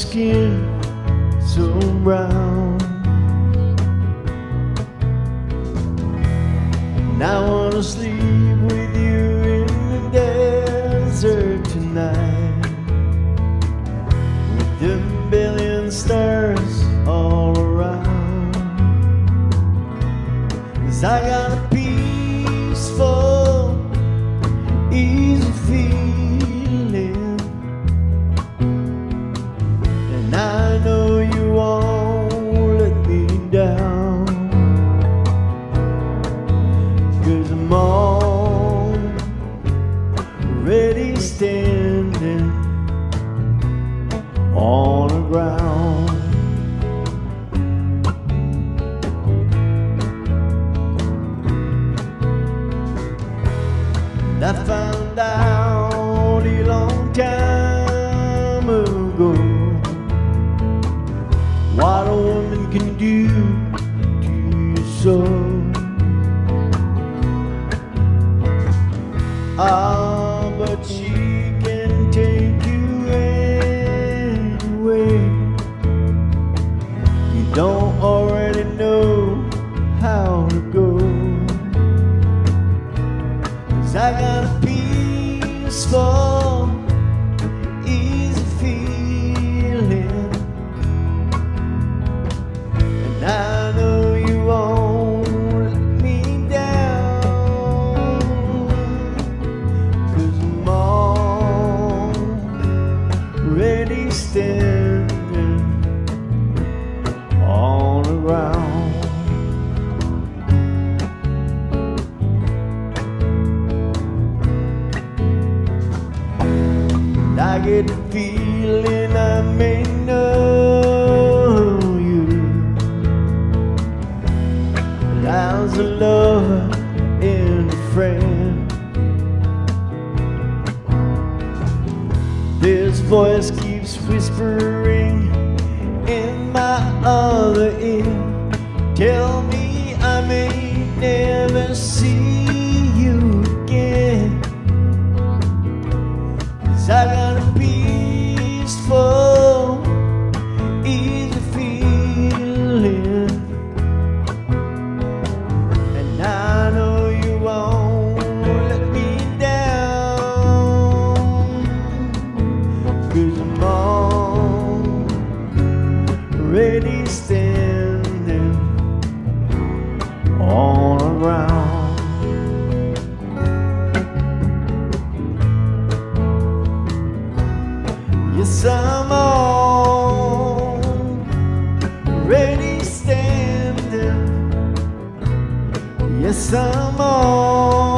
skin so brown. And I wanna sleep with you in the desert tonight, with a billion stars all around. 'Cause I got a peaceful, easy feeling, and I know you won't let me down. 'Cause I'm already standing on the ground. I found out a long time ago what a woman can do to your soul. Ah, but she can take you anyway. You don't already know how to go. 'Cause I got a peaceful, easy feeling, and I know you won't let me down. 'Cause I'm already standing on the ground. I get the feeling I may know you as a lover and a friend. This voice keeps whispering in my other ear, tell me I may never see you again. 'Cause I got a peaceful, easy feeling, and I know you won't let me down. 'Cause I'm already standing on the ground. Yes, I'm already standing. Yes, I'm